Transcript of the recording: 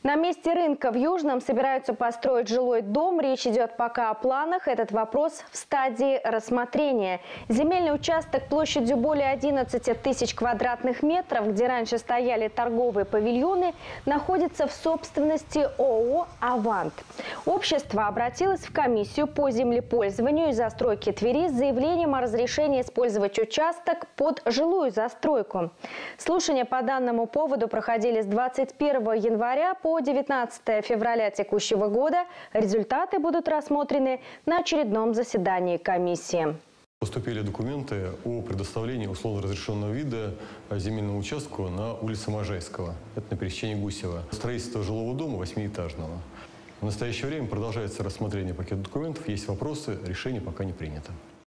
На месте рынка в Южном собираются построить жилой дом. Речь идет пока о планах. Этот вопрос в стадии рассмотрения. Земельный участок площадью более 11 тысяч квадратных метров, где раньше стояли торговые павильоны, находится в собственности ООО «Авант». Общество обратилось в комиссию по землепользованию и застройке Твери с заявлением о разрешении использовать участок под жилую застройку. Слушания по данному поводу проходили с 21 января по 19 февраля текущего года. Результаты будут рассмотрены на очередном заседании комиссии. Поступили документы о предоставлении условно разрешенного вида земельному участку на улице Можайского. Это на пересечении Гусева. Строительство жилого дома 8-этажного. В настоящее время продолжается рассмотрение пакета документов. Есть вопросы, решение пока не принято.